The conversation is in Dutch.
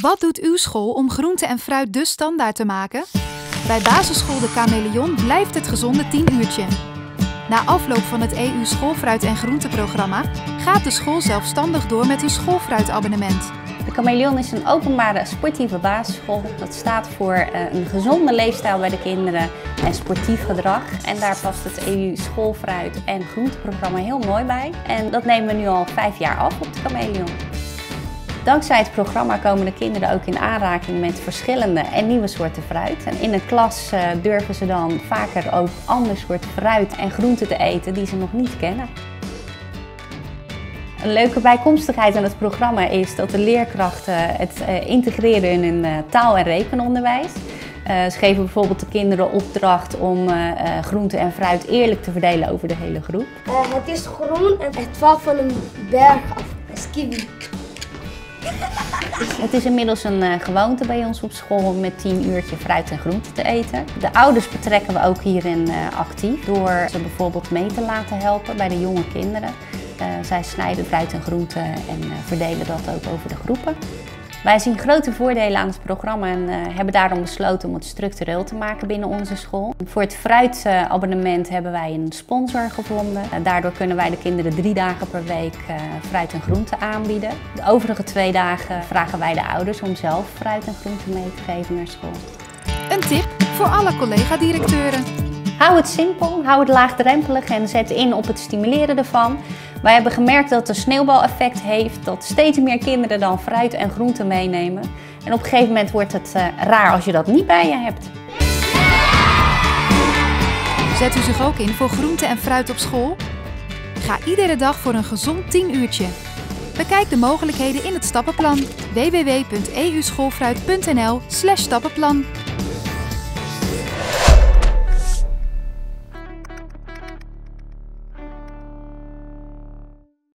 Wat doet uw school om groente en fruit de standaard te maken? Bij basisschool De Chameleon blijft het gezonde 10-uurtje. Na afloop van het EU schoolfruit- en groenteprogramma gaat de school zelfstandig door met een schoolfruitabonnement. De Chameleon is een openbare sportieve basisschool. Dat staat voor een gezonde leefstijl bij de kinderen en sportief gedrag. En daar past het EU schoolfruit- en groenteprogramma heel mooi bij. En dat nemen we nu al 5 jaar af op de Chameleon. Dankzij het programma komen de kinderen ook in aanraking met verschillende en nieuwe soorten fruit. En in een klas durven ze dan vaker ook ander soort fruit en groenten te eten die ze nog niet kennen. Een leuke bijkomstigheid aan het programma is dat de leerkrachten het integreren in hun taal- en rekenonderwijs. Ze geven bijvoorbeeld de kinderen opdracht om groente en fruit eerlijk te verdelen over de hele groep. Het is groen en het valt van een berg af. Het is kiwi. Het is inmiddels een gewoonte bij ons op school om met 10 uurtje fruit en groente te eten. De ouders betrekken we ook hierin actief door ze bijvoorbeeld mee te laten helpen bij de jonge kinderen. Zij snijden fruit en groente en verdelen dat ook over de groepen. Wij zien grote voordelen aan het programma en hebben daarom besloten om het structureel te maken binnen onze school. Voor het fruitabonnement hebben wij een sponsor gevonden. Daardoor kunnen wij de kinderen 3 dagen per week fruit en groente aanbieden. De overige 2 dagen vragen wij de ouders om zelf fruit en groente mee te geven naar school. Een tip voor alle collega-directeuren. Hou het simpel, hou het laagdrempelig en zet in op het stimuleren ervan. Wij hebben gemerkt dat het een sneeuwbaleffect heeft, dat steeds meer kinderen dan fruit en groente meenemen. En op een gegeven moment wordt het raar als je dat niet bij je hebt. Zet u zich ook in voor groente en fruit op school? Ga iedere dag voor een gezond 10-uurtje. Bekijk de mogelijkheden in het stappenplan www.euschoolfruit.nl/stappenplan.